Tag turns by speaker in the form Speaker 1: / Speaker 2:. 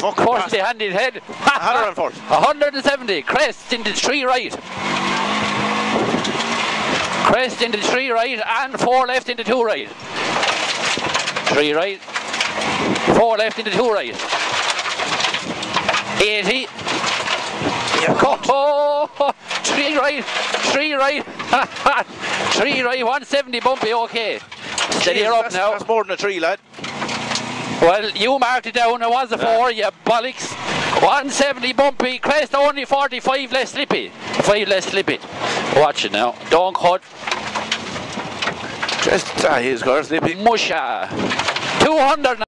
Speaker 1: Force behind his head.
Speaker 2: 140.
Speaker 1: 170. Crest into 3 right. Crest into 3 right and 4 left into 2 right. 3 right. 4 left into 2 right. 80. Oh, 3 right. 3 right. 3 right. 170 bumpy. Okay. Steady her up now.
Speaker 2: That's more than a 3, lad.
Speaker 1: Well, you marked it down. It was a 4, you bollocks. 170 bumpy. Crest only 45 less slippy. 5 less slippy. Watch it now. Don't cut.
Speaker 2: Crest, he's got a slippy.
Speaker 1: Musha. 200.